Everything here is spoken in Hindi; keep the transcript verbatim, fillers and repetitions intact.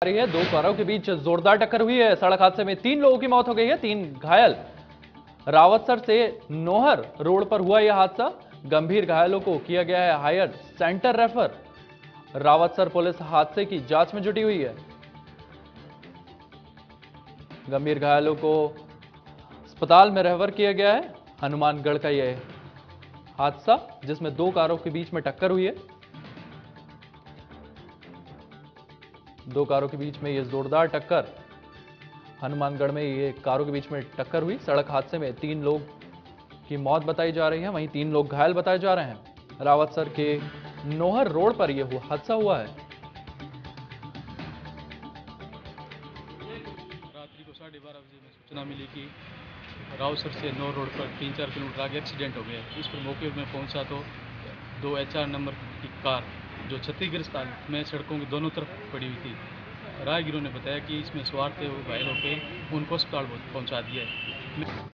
रही है। दो कारों के बीच जोरदार टक्कर हुई है। सड़क हादसे में तीन लोगों की मौत हो गई है, तीन घायल। रावतसर से नोहर रोड पर हुआ यह हादसा। गंभीर घायलों को किया गया है higher centre refer. Rawatsar police हादसे की जांच में जुटी हुई है। गंभीर घायलों को अस्पताल में रेफर किया गया है। हनुमानगढ़ का यह हादसा जिसमें दो कारों के बीच में टक्कर हुई है। दो कारों के बीच में यह जोरदार टक्कर, हनुमानगढ़ में ये कारों के बीच में टक्कर हुई। सड़क हादसे में तीन लोग की मौत बताई जा रही है, वहीं तीन लोग घायल बताए जा रहे हैं। रावतसर के नोहर रोड पर यह हादसा हुआ है। रात्रि को साढ़े बारह बजे में सूचना मिली कि रावतसर से नोहर रोड पर तीन चार किलोमीटर आगे एक्सीडेंट हो गया। इस पर मौके में पहुंचा तो दो एच आर नंबर की कार जो क्षतिग्रस्त हालत में सड़कों की दोनों तरफ पड़ी हुई थी। राहगीरों ने बताया कि इसमें सवार थे वो घायल होकर उनको अस्पताल पहुंचा दिया है।